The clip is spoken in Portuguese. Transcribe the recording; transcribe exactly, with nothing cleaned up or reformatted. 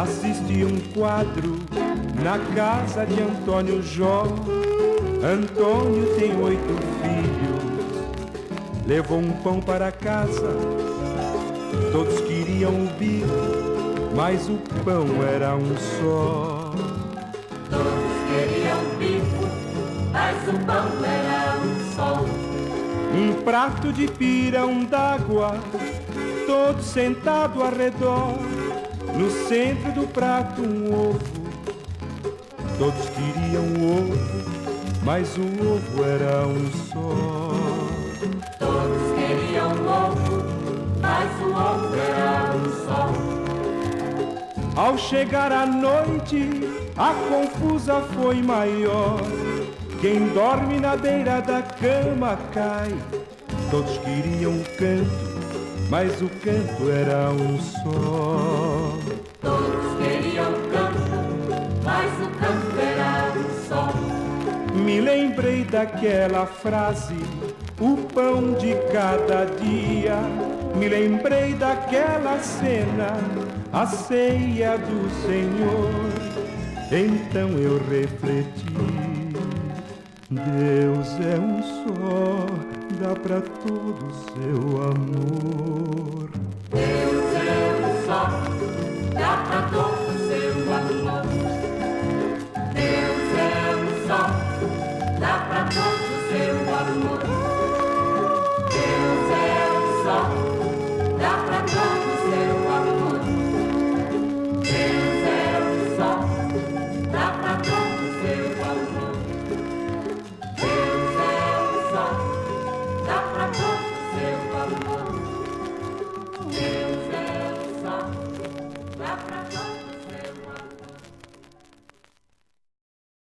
assisti um quadro na casa de Antônio Jó. Antônio tem oito filhos, levou um pão para casa. Todos queriam o bico, mas o pão era um só. Todos queriam o bico, mas o pão era um só. Um prato de pirão d'água, todo sentado ao redor. No centro do prato um ovo. Todos queriam o ovo, mas o ovo era um só. Todos queriam o ovo, mas o ovo era um só. Ao chegar a noite, a confusa foi maior. Quem dorme na beira da cama cai. Todos queriam o canto, mas o canto era um só. Todos queriam o canto, mas o canto era um só. Me lembrei daquela frase, o pão de cada dia. Me lembrei daquela cena, a ceia do Senhor. Então eu refleti, Deus é um só, dá pra todo o seu amor. Deus é um só, dá pra todo o seu amor. Deus é um só, dá pra todo o seu amor. Deus é um só, dá pra todo o seu amor. Deus é um só, dá pra todo o seu amor. Deus é um só, dá pra todo o seu amor.